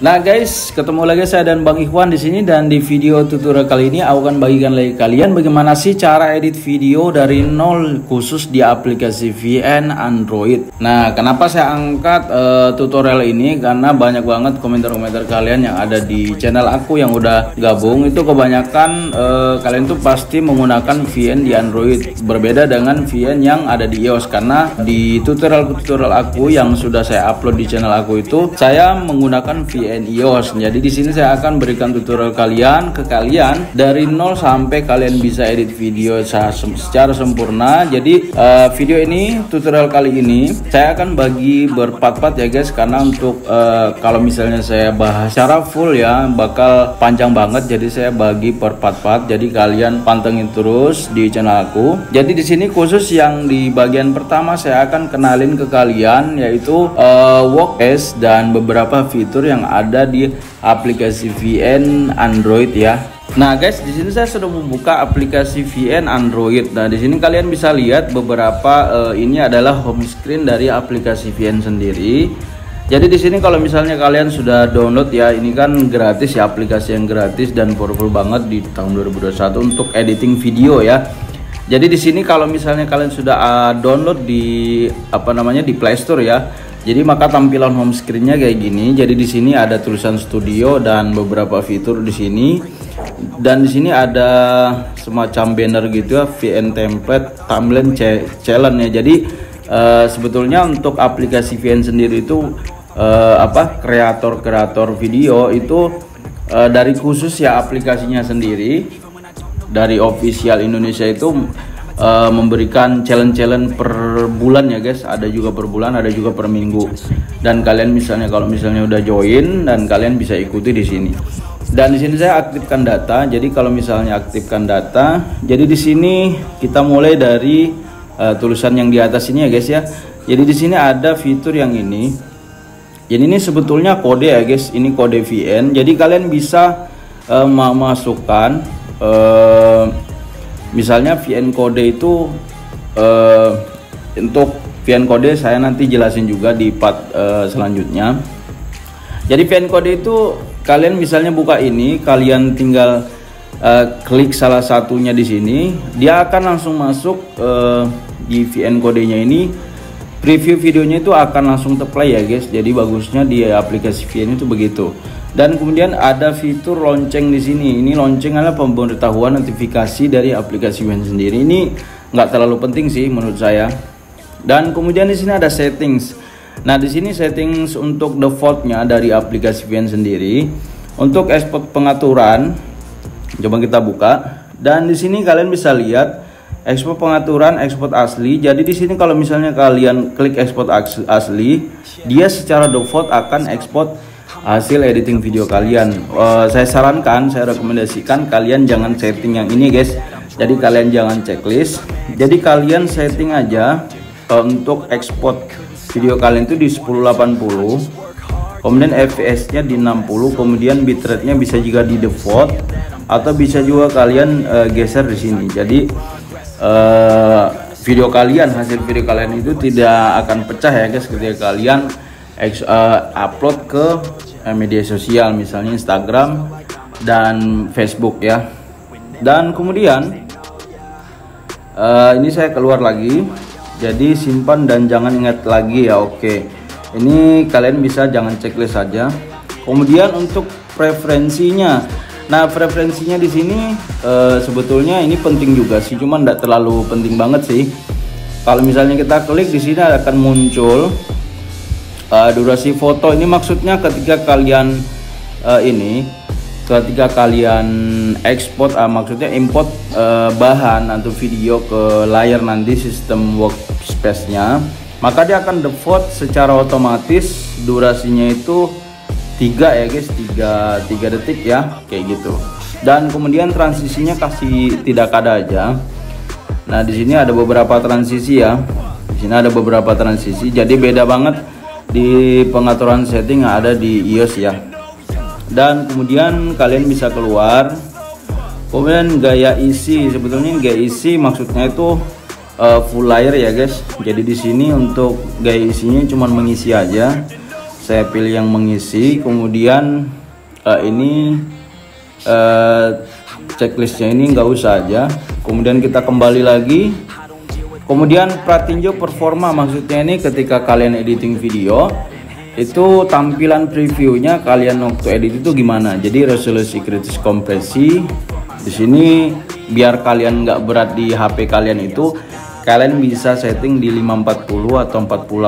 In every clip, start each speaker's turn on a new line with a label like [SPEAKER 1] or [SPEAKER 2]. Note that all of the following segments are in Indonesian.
[SPEAKER 1] Nah guys, ketemu lagi saya dan Bang Ikhwan di sini, dan di video tutorial kali ini aku akan bagikan lagi kalian bagaimana sih cara edit video dari nol khusus di aplikasi VN Android. Nah, kenapa saya angkat tutorial ini? Karena banyak banget komentar-komentar kalian yang ada di channel aku yang udah gabung, itu kebanyakan kalian tuh pasti menggunakan VN di Android, berbeda dengan VN yang ada di iOS. Karena di tutorial aku yang sudah saya upload di channel aku itu saya menggunakan VN iOS. Jadi di sini saya akan berikan tutorial ke kalian dari nol sampai kalian bisa edit video secara sempurna. Jadi video ini, tutorial kali ini saya akan bagi berpart-part ya guys, karena untuk kalau misalnya saya bahas secara full ya bakal panjang banget. Jadi saya bagi per part-part. Jadi kalian pantengin terus di channel aku. Jadi di sini khusus yang di bagian pertama saya akan kenalin ke kalian yaitu workspace dan beberapa fitur yang ada di aplikasi VN Android ya. Nah guys, di sini saya sudah membuka aplikasi VN Android. Nah di sini kalian bisa lihat beberapa ini adalah home screen dari aplikasi VN sendiri. Jadi di sini kalau misalnya kalian sudah download ya, ini kan gratis ya, aplikasi yang gratis dan powerful banget di tahun 2021 untuk editing video ya. Jadi di sini kalau misalnya kalian sudah download di di Play Store ya. Jadi maka tampilan home screen-nya kayak gini. Jadi di sini ada tulisan studio dan beberapa fitur di sini. Dan di sini ada semacam banner gitu ya, VN template, timeline, challenge ya. Jadi sebetulnya untuk aplikasi VN sendiri itu kreator video itu dari khusus ya aplikasinya sendiri, dari official Indonesia itu memberikan challenge per bulan ya guys. Ada juga per bulan, ada juga per minggu. Dan kalian kalau misalnya udah join, dan kalian bisa ikuti di sini. Dan di sini saya aktifkan data. Jadi kalau misalnya aktifkan data, jadi di sini kita mulai dari tulisan yang di atas ini ya guys ya. Jadi di sini ada fitur yang ini. Jadi ini sebetulnya kode ya guys. Ini kode VN. Jadi kalian bisa memasukkan misalnya VN kode itu untuk VN kode saya nanti jelasin juga di part selanjutnya. Jadi VN kode itu kalian misalnya buka ini, kalian tinggal klik salah satunya di sini, dia akan langsung masuk di VN kodenya ini. Preview videonya itu akan langsung terplay ya guys. Jadi bagusnya di aplikasi VN itu begitu. Dan kemudian ada fitur lonceng di sini. Ini lonceng adalah pemberitahuan notifikasi dari aplikasi VN sendiri. Ini nggak terlalu penting sih menurut saya. Dan kemudian di sini ada settings. Nah di sini settings untuk defaultnya dari aplikasi VN sendiri. Untuk export pengaturan, coba kita buka. Dan di sini kalian bisa lihat ekspor pengaturan, ekspor asli. Jadi di sini kalau misalnya kalian klik ekspor asli, dia secara default akan ekspor hasil editing video kalian. Saya sarankan, saya rekomendasikan kalian jangan setting yang ini guys. Jadi kalian jangan checklist. Jadi kalian setting aja untuk ekspor video kalian itu di 1080, kemudian fps nya di 60, kemudian bitrate-nya bisa juga di default, atau bisa juga kalian geser di sini. Jadi video kalian, hasil video kalian itu tidak akan pecah ya guys ketika kalian upload ke media sosial, misalnya Instagram dan Facebook ya. Dan kemudian ini saya keluar lagi. Jadi simpan dan jangan ingat lagi ya. Oke, ini kalian bisa jangan checklist saja. Kemudian untuk preferensinya, nah preferensinya di sini sebetulnya ini penting juga sih, cuman tidak terlalu penting banget sih. Kalau misalnya kita klik di sini akan muncul durasi foto. Ini maksudnya ketika kalian ketika kalian ekspor, maksudnya import bahan atau video ke layar nanti sistem workspace-nya, maka dia akan default secara otomatis durasinya itu 3 ya guys, 3 detik ya, kayak gitu. Dan kemudian transisinya kasih tidak ada aja. Nah di sini ada beberapa transisi ya. Di sini ada beberapa transisi. Jadi beda banget di pengaturan setting yang ada di iOS ya. Dan kemudian kalian bisa keluar. Kemudian gaya isi, sebetulnya gaya isi maksudnya itu full layer ya guys. Jadi di sini untuk gaya isinya cuma mengisi aja. saya pilih yang mengisi. Kemudian ini checklistnya ini nggak usah aja. Kemudian kita kembali lagi. Kemudian pratinjo performa, maksudnya ini ketika kalian editing video itu tampilan previewnya kalian waktu edit itu gimana. Jadi resolusi kritis kompresi di sini biar kalian nggak berat di HP kalian itu, kalian bisa setting di 540 atau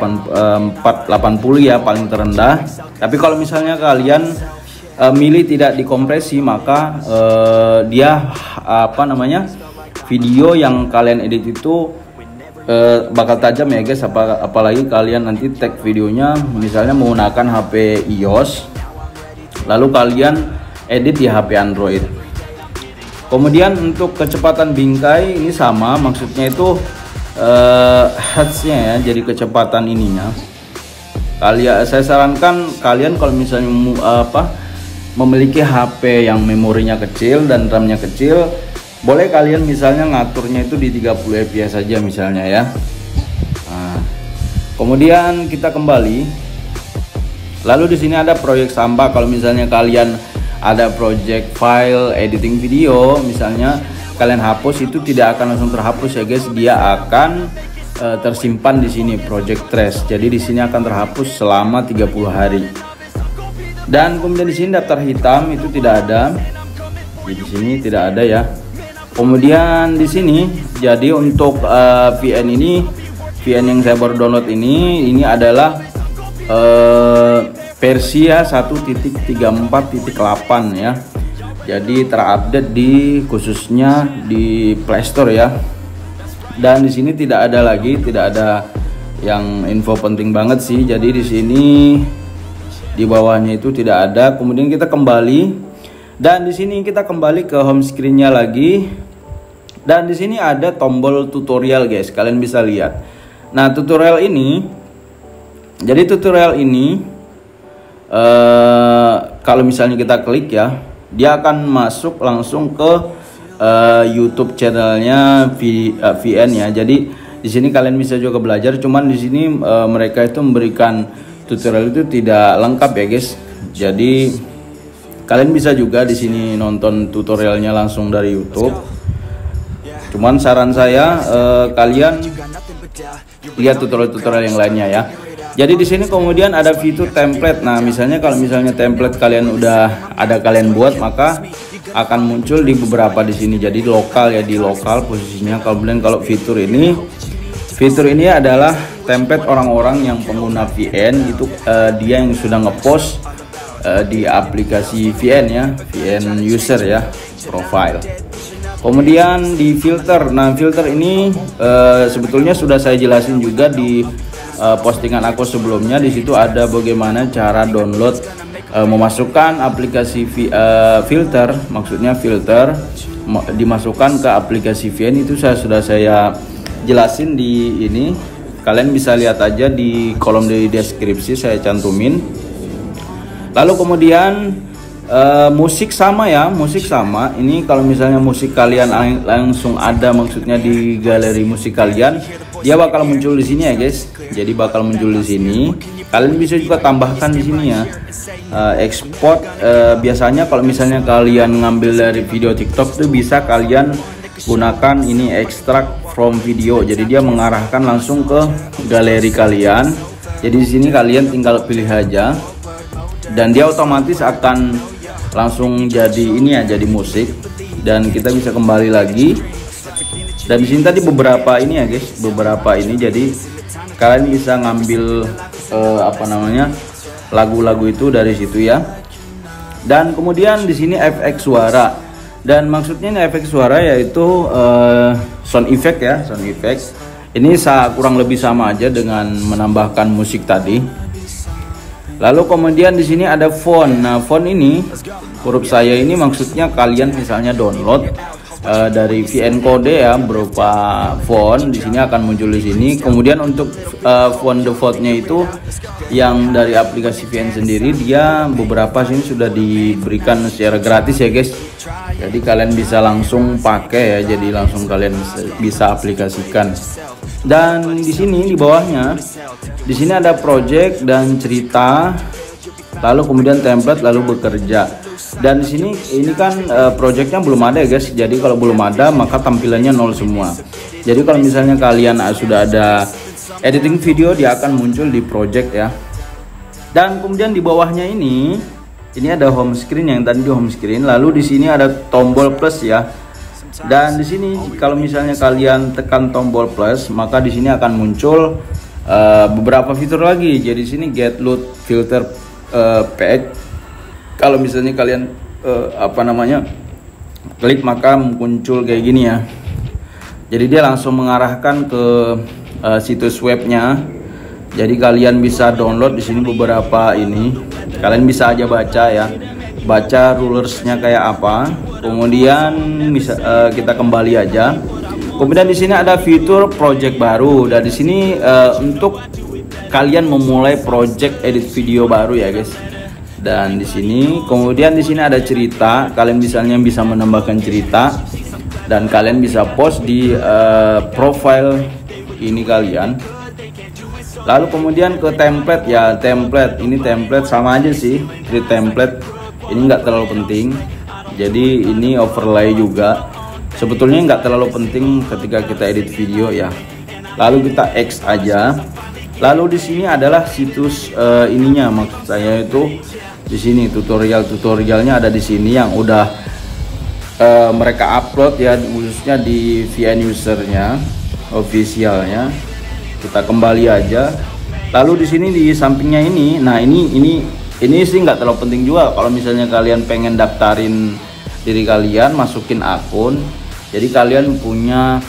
[SPEAKER 1] 480 ya paling terendah. Tapi kalau misalnya kalian milih tidak dikompresi, maka dia video yang kalian edit itu bakal tajam ya guys. Apalagi kalian nanti tag videonya misalnya menggunakan HP iOS, lalu kalian edit di HP Android. Kemudian untuk kecepatan bingkai ini sama, maksudnya itu hertznya ya, jadi kecepatan ininya. Saya sarankan kalian kalau misalnya memiliki HP yang memorinya kecil dan RAM-nya kecil, boleh kalian misalnya ngaturnya itu di 30 fps saja misalnya ya. Nah, kemudian kita kembali. Lalu di sini ada proyek sampah. Kalau misalnya kalian ada project file editing video, misalnya kalian hapus, itu tidak akan langsung terhapus ya guys. Dia akan tersimpan di sini project trash. Jadi di sini akan terhapus selama 30 hari. Dan kemudian di sini daftar hitam itu tidak ada. Di sini tidak ada ya. Kemudian di sini, jadi untuk VN ini, VN yang saya baru download ini adalah versi ya 1.34.8 ya. Jadi terupdate di khususnya di Play Store ya. Dan di sini tidak ada yang info penting banget sih. Jadi di sini di bawahnya itu tidak ada. Kemudian kita kembali, dan di sini kita kembali ke home screen-nya lagi. Dan di sini ada tombol tutorial guys, kalian bisa lihat. Nah tutorial ini, jadi tutorial ini kalau misalnya kita klik ya, dia akan masuk langsung ke YouTube channelnya VN ya. Jadi di sini kalian bisa juga belajar, cuman di sini mereka itu memberikan tutorial itu tidak lengkap ya guys. Jadi kalian bisa juga di sini nonton tutorialnya langsung dari YouTube. Cuman saran saya kalian lihat tutorial-tutorial yang lainnya ya. Jadi di sini kemudian ada fitur template. Nah, misalnya kalau misalnya template kalian udah ada kalian buat, maka akan muncul di beberapa di sini. Jadi lokal ya, di lokal posisinya. Kemudian kalau fitur ini adalah template orang-orang yang pengguna VN itu, dia yang sudah ngepost di aplikasi VN ya, VN user ya, profile. Kemudian di filter. Nah, filter ini sebetulnya sudah saya jelasin juga di postingan aku sebelumnya. Di situ ada bagaimana cara download, memasukkan aplikasi filter, maksudnya filter dimasukkan ke aplikasi VN, itu sudah saya jelasin di ini. Kalian bisa lihat aja di kolom di deskripsi, saya cantumin. Lalu kemudian musik sama ya, musik sama. Ini kalau misalnya musik kalian langsung ada, maksudnya di galeri musik kalian, dia bakal muncul di sini ya guys. Jadi bakal muncul di sini. Kalian bisa juga tambahkan di sini ya, export. Biasanya kalau misalnya kalian ngambil dari video TikTok tuh bisa kalian gunakan ini extract from video. Jadi dia mengarahkan langsung ke galeri kalian. Jadi di sini kalian tinggal pilih aja, dan dia otomatis akan langsung jadi ini ya, jadi musik. Dan kita bisa kembali lagi, dan di sini tadi beberapa ini ya guys, beberapa ini. Jadi kalian bisa ngambil lagu-lagu itu dari situ ya. Dan kemudian di sini efek suara, dan maksudnya ini efek suara yaitu sound effect ya, sound effect. Ini kurang lebih sama aja dengan menambahkan musik tadi. Lalu kemudian di sini ada font. Nah, font ini huruf saya ini maksudnya kalian misalnya download dari VN kode ya berupa font di sini akan muncul di sini. Kemudian untuk font defaultnya itu yang dari aplikasi VN sendiri, dia beberapa sini sudah diberikan secara gratis ya guys. Jadi kalian bisa langsung pakai ya, jadi langsung kalian bisa aplikasikan. Dan di sini di bawahnya, di sini ada project dan cerita, lalu kemudian template, lalu bekerja. Dan di sini ini kan projectnya belum ada ya guys. Jadi kalau belum ada maka tampilannya nol semua. Jadi kalau misalnya kalian sudah ada editing video, dia akan muncul di project ya. Dan kemudian di bawahnya ini ada home screen yang tadi di home screen. Lalu di sini ada tombol plus ya. Dan di sini kalau misalnya kalian tekan tombol plus, maka di sini akan muncul beberapa fitur lagi. Jadi di sini get load filter pack. Kalau misalnya kalian klik, maka muncul kayak gini ya. Jadi dia langsung mengarahkan ke situs webnya. Jadi kalian bisa download di sini beberapa ini. Kalian bisa aja baca ya, baca rulersnya kayak apa. Kemudian bisa kita kembali aja. Kemudian di sini ada fitur project baru. Dan di sini untuk kalian memulai project edit video baru ya guys. Dan di sini kemudian di sini ada cerita. Kalian misalnya bisa menambahkan cerita dan kalian bisa post di profile ini kalian. Lalu kemudian ke template ya, template ini template sama aja sih, create template ini nggak terlalu penting. Jadi ini overlay juga sebetulnya nggak terlalu penting ketika kita edit video ya. Lalu kita X aja. Lalu di sini adalah situs ininya, maksud saya itu di sini tutorialnya ada di sini yang udah mereka upload ya, khususnya di VN usernya officialnya. Kita kembali aja. Lalu di sini di sampingnya ini, nah ini sih nggak terlalu penting juga. Kalau misalnya kalian pengen daftarin diri kalian, masukin akun, jadi kalian punya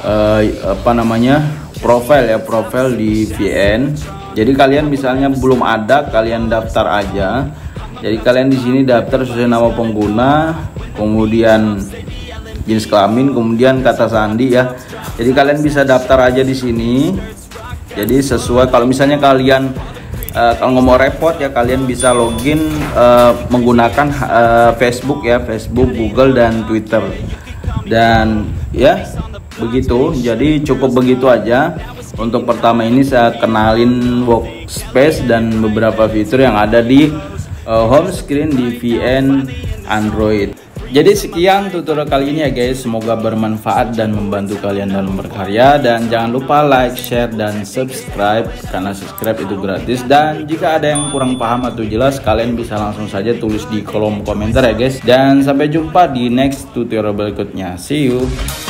[SPEAKER 1] profile di VN. Jadi kalian misalnya belum ada, kalian daftar aja. Jadi kalian di sini daftar sesuai nama pengguna, kemudian jenis kelamin, kemudian kata sandi ya. Jadi kalian bisa daftar aja di sini. Jadi sesuai, kalau misalnya kalian kalau nggak mau repot ya, kalian bisa login menggunakan Facebook ya, Facebook, Google dan Twitter. Dan ya begitu. Jadi cukup begitu aja. Untuk pertama ini saya kenalin workspace dan beberapa fitur yang ada di home screen di VN Android. Jadi sekian tutorial kali ini ya guys, semoga bermanfaat dan membantu kalian dalam berkarya. Dan jangan lupa like, share, dan subscribe, karena subscribe itu gratis. Dan jika ada yang kurang paham atau jelas, kalian bisa langsung saja tulis di kolom komentar ya guys. Dan sampai jumpa di next tutorial berikutnya. See you.